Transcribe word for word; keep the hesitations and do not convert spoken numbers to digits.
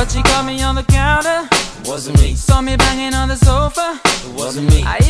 But she caught me on the counter. Wasn't me. Saw me banging on the sofa. It wasn't me. I